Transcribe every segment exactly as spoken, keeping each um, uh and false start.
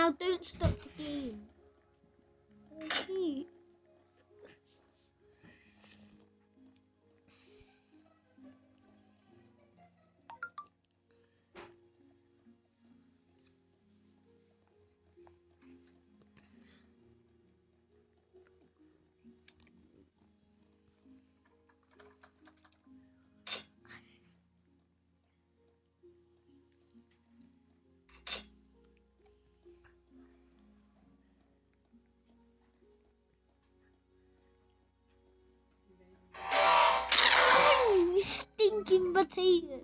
now, don't stop the game. Okay. You stinking potato.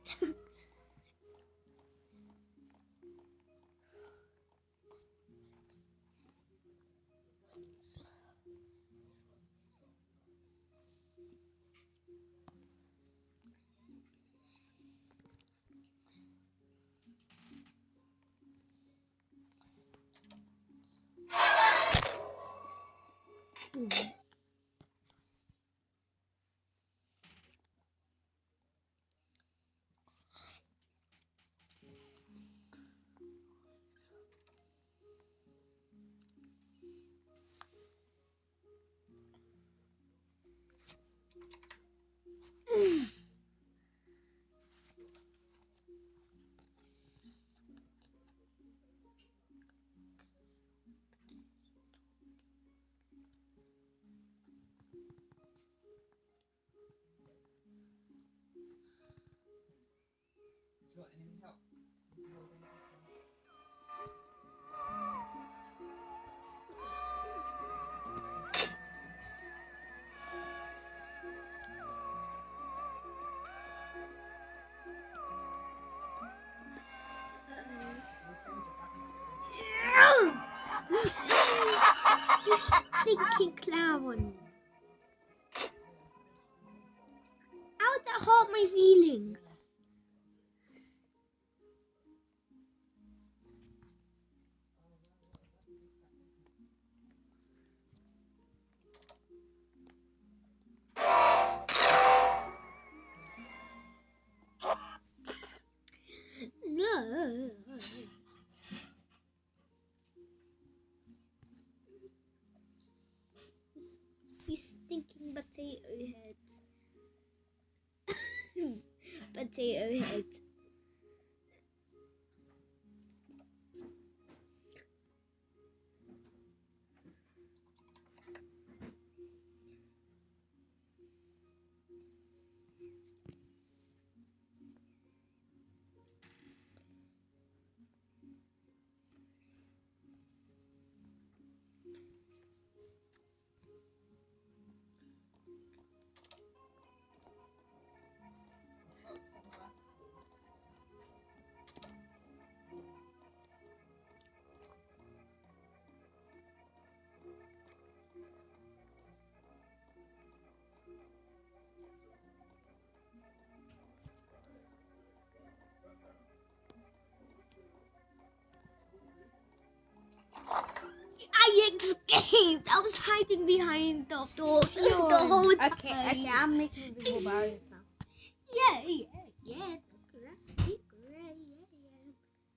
You stinking clown. How would that hurt my feelings? No. You stinking potato head. Potato head. I escaped! I was hiding behind the doors No. the whole time. Okay, okay, I'm making a video about it now. Yeah, yeah, yeah. That's great, great, yeah, yeah.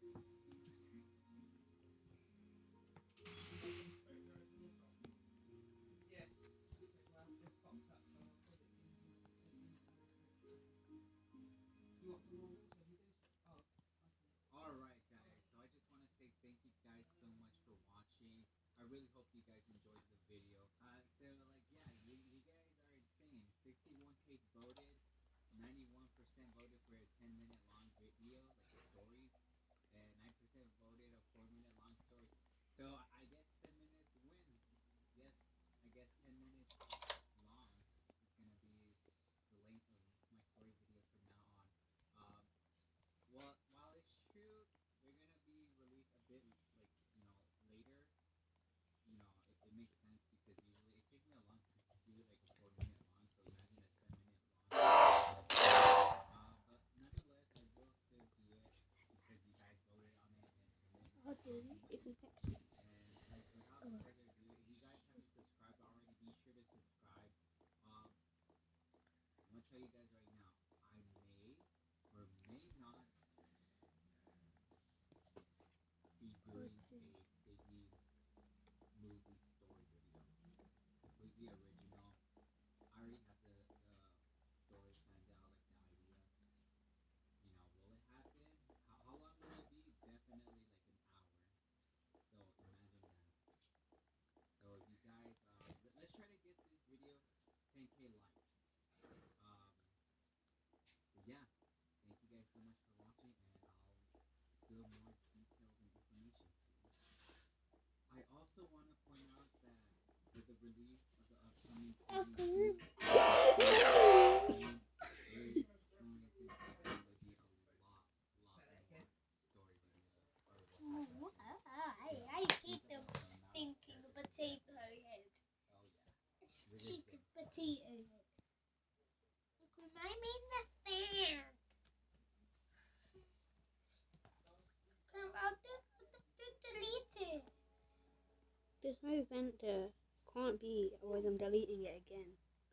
Alright guys, so I just want to say thank you guys so much for watching. I really hope you guys enjoyed the video. Uh, so like yeah, you, you guys are insane. sixty-one K voted, ninety-one percent voted for a ten minute long video, like the stories, and nine percent voted a four minute long story. So I guess ten minutes wins. Yes, I guess ten minutes long is gonna be the length of my story videos from now on. Um, well, while it's true, they're gonna be released a bit like you know later. You know, it, it makes sense because usually it takes me a long time to do it, like a four minute long. So imagine a ten minute long. Uh, but nonetheless, I will still do it because you guys voted on it, and ten minutes is Okay, long. it's a texture. And like without further ado, if you guys haven't subscribed already, be sure to subscribe. Um, I'm gonna tell you guys right now, I may or may not be doing Biggie movie story video, completely original. I already have the the story planned out, like the idea. You know, will it happen? How, how long will it be? Definitely like an hour. So imagine that. So if you guys, um, let, let's try to get this video ten k likes. Um, but yeah, thank you guys so much for watching, and I'll spill more details and information soon. I also want to point out that for the release of the upcoming Kidding two season thirteen, there's going to definitely be a lot, lot more story videos or what happened Wow, to I, the I hate Super the Ultimate stinking character design. potato head. Oh yeah, look at Stinking this. potato head. Look what I made the fan. I'm about to, to, to delete it. There's no event there. Can't be, otherwise I'm deleting it again.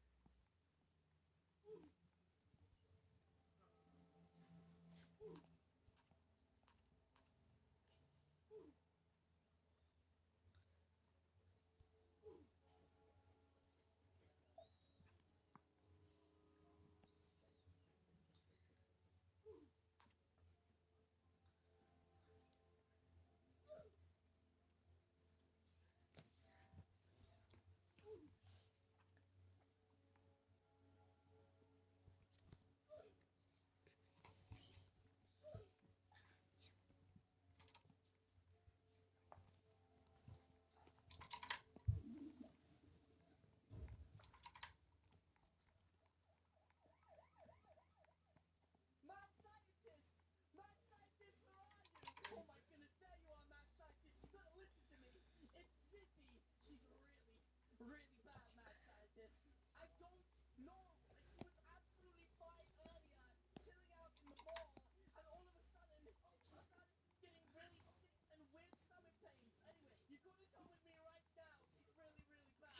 Mad scientist! Mad scientist, where are you? Oh my goodness, there you are, mad scientist. You gotta listen to me. It's Zizzy. She's really, really bad, mad scientist. I don't know. She was absolutely fine earlier, chilling out in the mall, and all of a sudden, she started getting really sick and weird stomach pains. Anyway, you gotta come with me right now. She's really, really bad.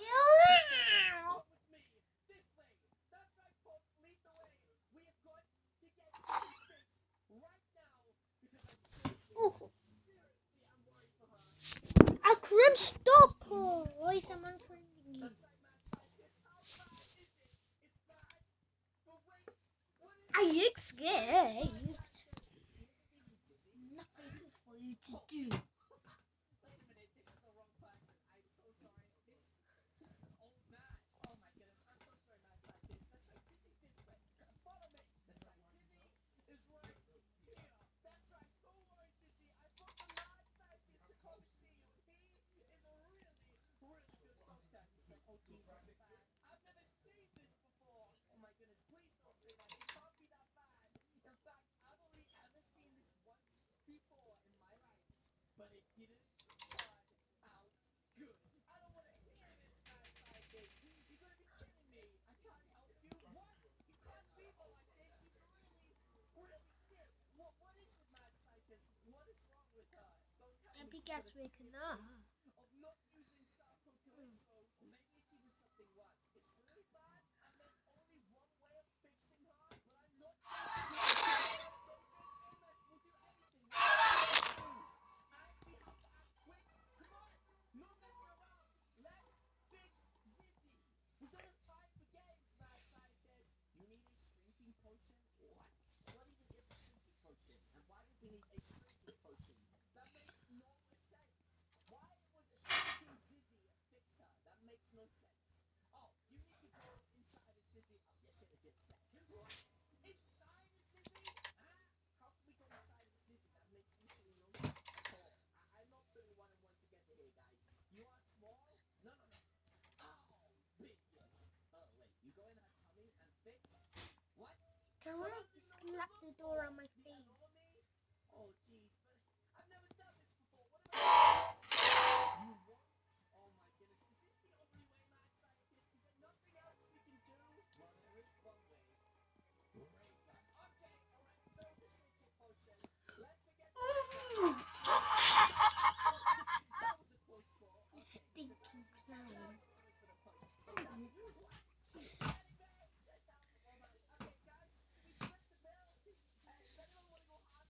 Hello. Come with me. This way. That's right, Pop. Lead the way. We have got to get Zizzy fixed right now because I'm seriously, Oh, seriously, I'm worried for her. What is I this? couldn't stop her. Why is someone finding me? That's right, mad scientist. How bad is it? It's bad. But wait, what is I it? get What is it, mad scared. scientist? She isn't even Zizzy. Nothing good for you to do. Wait a minute, this is the wrong person. I'm so sorry. This this is an old man. Oh my goodness. I'm so sorry, mad scientist. That's right, Zizzy's this way. C- Follow me. That's right, Zizzy is right here. That's right. Don't worry, Zizzy. I brought the mad scientist to come and see you. He is a really, really good doctor. He said, oh jeez, this is bad. I've never seen this before. Oh my goodness, please don't say that. It can't be that bad. In fact, I've only ever seen this once before in my life, but it didn't turn out good. I don't want to hear this, mad scientist. You gotta be kidding me. I can't help you. What? You can't leave her like this. She's really, really sick. What? What is it, mad scientist? What is wrong with her? Don't tell I me think she's got that's a waking serious up. case of not using Star Code Calypso, or maybe it's even something worse. It's really bad, and there's only one way of fixing her, but I'm not going to do it because it's kind of dangerous. Amos will do anything. Whatever you have to do. And we have to act quick. Come on. No messing around. Let's fix Zizzy. We don't have time for games, mad scientist. You need a shrinking potion? What? What even is a shrinking potion? And why would we need a shrinking potion? That makes no sense. Why would shrinking Zizzy fix her? That makes no sense. Oh, you need to go inside of Zizzy. Oh, you should have just said. What? Inside of Zizzy? Huh? How can we go inside of Zizzy? That makes literally no sense at all. I- I'm not putting one and one together here, guys. You are small? No, no, no. Oh, big, yes. Oh, wait. You go in her tummy and fix? What? Can Well, I I don't even know what to slap look the door for. on my The